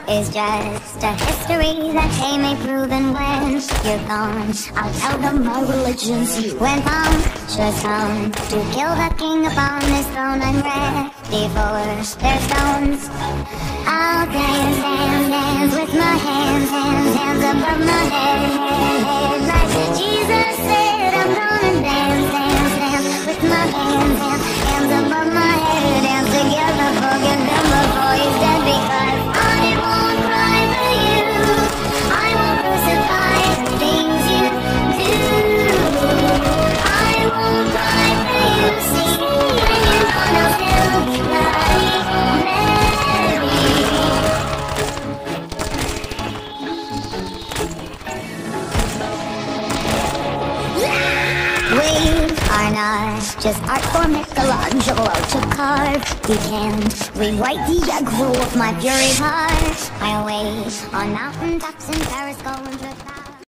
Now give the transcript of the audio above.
is just a history that they may prove. And when you're gone, I'll tell them my religion's you. When punctures come to kill the king upon his throne, I'm ready for their stones. I'll dance, dance, dance with my hands, hands, hands above my head, like Jesus said. I'm gonna dance, dance, dance with my hands, hands, hands above my head. Dance together, forgive him before he's dead, because I won't cry for you. I won't crucify the things you do. I won't cry for you. See, when you're gone, I'll still be like Mary. We are not just art for Michelangelo to carve. We can't rewrite the aggro of my fury heart. I'll wait on mountain tops in Paris, going to